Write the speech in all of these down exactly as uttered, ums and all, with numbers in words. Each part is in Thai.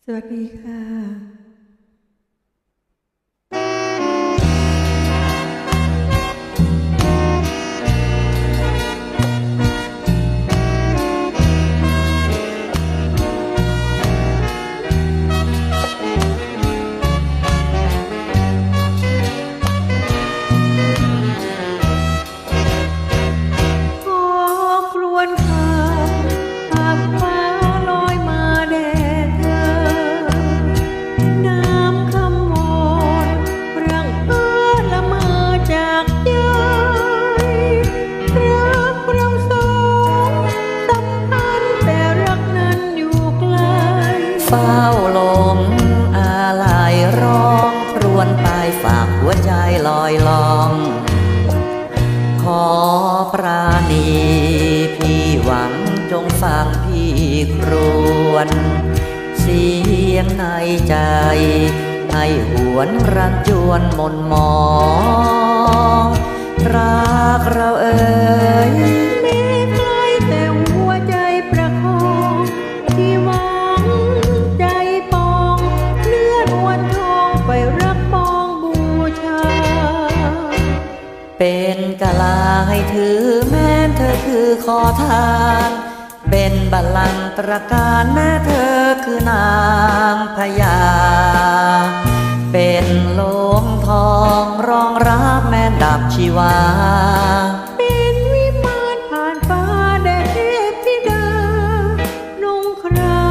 สวัสดีค่ะเฝ้าลมอาลัยร้องครวญไปฝากหัวใจลอยลองขอปราณีพี่หวังจงฟังพี่ครวญเสียงในใจให้หวนรันจวนมนมองรักเราเอ่ยเป็นกะลาให้ถือแม้เธอคือขอทานเป็นบัลลังก์ตระการแม้เธอคือนางพญาเป็นโลงทองรองรับแม้ดับชีวาเป็นวิมานผ่านฟ้าแดดเทพธิดานุ่งครา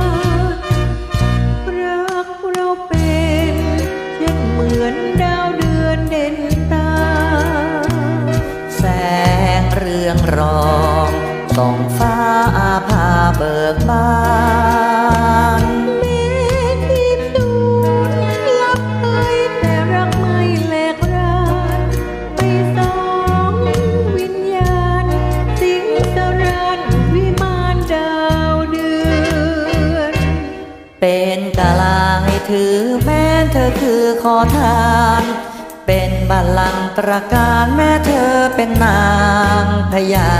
รักเราเป็นเช่นเหมือนดาวเดือนเด่นตาแสงเรืองรองส่องฟ้าอาภาเบิกบานเมฆที่สูญลับไปแต่รักไม่แหลกรานไปสองวิญญาณสิงสรานวิมานดาวเดือนเป็นกะลาให้ถือแม้เธอคือขอทานเป็นบัลลังก์ตระการแม้เธอเป็นนางพญา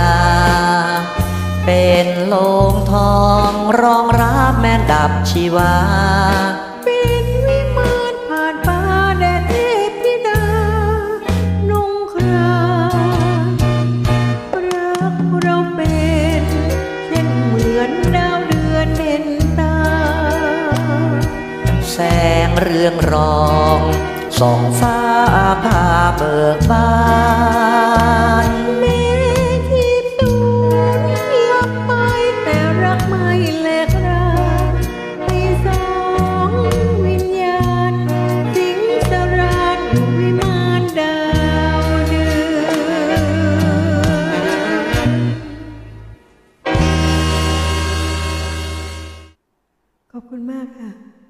เป็นโลงทองรองรับแม้ดับชีวาเป็นวิมานผ่านฟ้าแดดเทพธิดานุ่งครารักเราเป็นเช่นเหมือนดาวเดือนเด่นตาแสงเรืองรองส่องฟ้าพาเบิกบานเมฆที่สูญลับไปแต่รักไม่แหลกรานไปสองวิญญาณสิงสรานวิมานดาวเดือนขอบคุณมากค่ะ